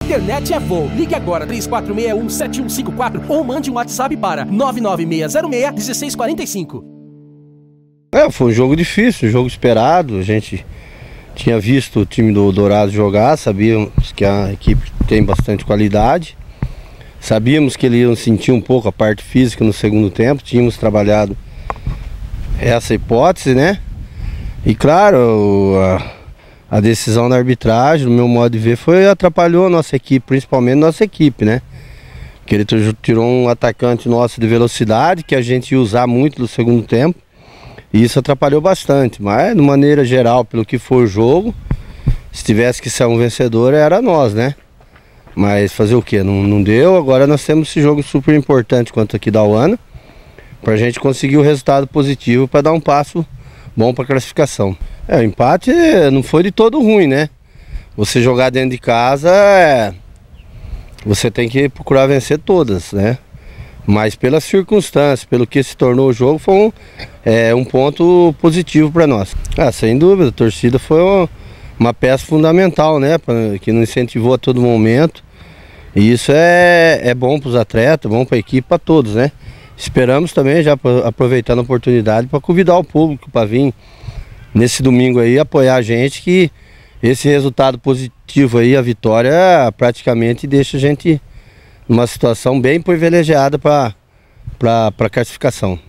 internet é Voo. Ligue agora 3461-7154 ou mande um WhatsApp para 99606-1645. Foi um jogo difícil, um jogo esperado. A gente tinha visto o time do Dourados jogar, sabíamos que a equipe tem bastante qualidade. Sabíamos que eles iam sentir um pouco a parte física no segundo tempo. Tínhamos trabalhado essa hipótese, né? E claro, a decisão da arbitragem, no meu modo de ver, atrapalhou a nossa equipe, principalmente a nossa equipe, né? Porque ele tirou um atacante nosso de velocidade, que a gente ia usar muito no segundo tempo. E isso atrapalhou bastante, mas de maneira geral, pelo que for o jogo, se tivesse que ser um vencedor, era nós, né? Mas fazer o que? Não deu. Agora nós temos esse jogo super importante quanto aqui da UANA, para a gente conseguir o resultado positivo para dar um passo bom para a classificação. O empate não foi de todo ruim, né? Você jogar dentro de casa, você tem que procurar vencer todas, né? Mas pelas circunstâncias, pelo que se tornou o jogo, foi um ponto positivo para nós. Sem dúvida, a torcida foi uma peça fundamental, né? Que nos incentivou a todo momento. E isso é bom para os atletas, bom para a equipe, para todos, né? Esperamos também, já aproveitando a oportunidade, para convidar o público para vir nesse domingo aí apoiar a gente, que esse resultado positivo aí, a vitória, praticamente deixa a gente numa situação bem privilegiada para a classificação.